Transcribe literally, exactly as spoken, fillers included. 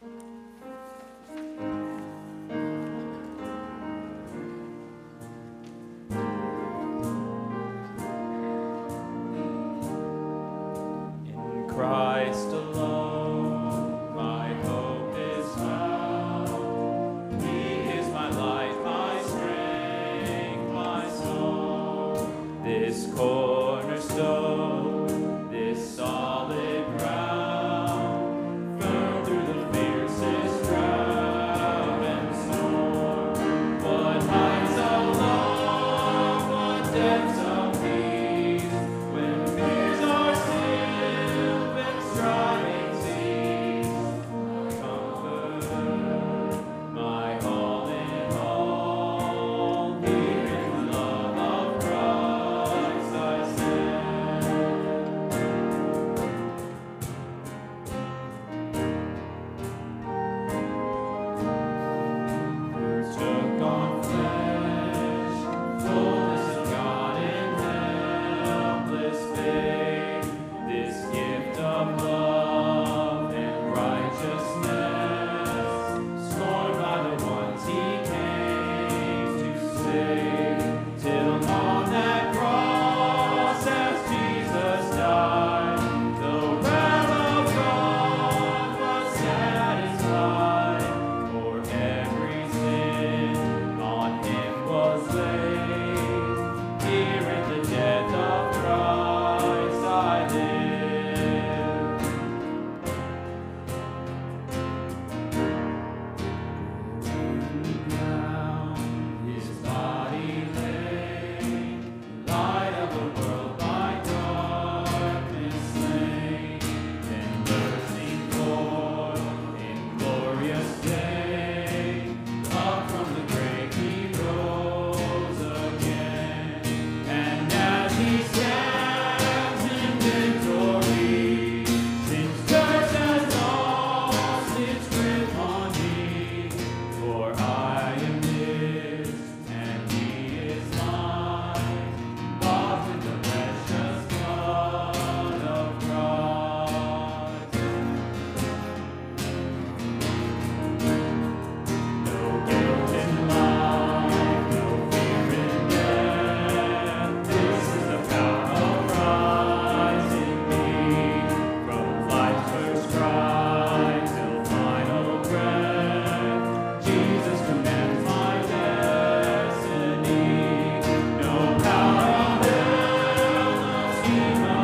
Christ alone, my hope is found. He is my light, my strength, my song. This cornerstone, this solid ground, firm through the fiercest drought and storm. What heights of love, what depths of peace, when fears are stilled and striving cease. Comfort, my all in all, here in the love of Christ I stand. Took on flesh, fullness of God in helpless faith, this gift of love and righteousness, scorned by the ones he came to save, till on that cross as Jesus died, the wrath of God was satisfied, for every sin on him was laid. Here in the death of Christ I live. Down his body lay, light of the world by darkness slain, then bursting forth in glorious day, up from the grave he rose again. And as he stands in victory, since curse has lost its grip on me, for I am his and he is mine, bought with the precious blood of Christ. No guilt in life, no fear in death. This is the power of Christ in me. From life's first cry till final breath, Jesus commands my destiny. No power of hell, no scheme of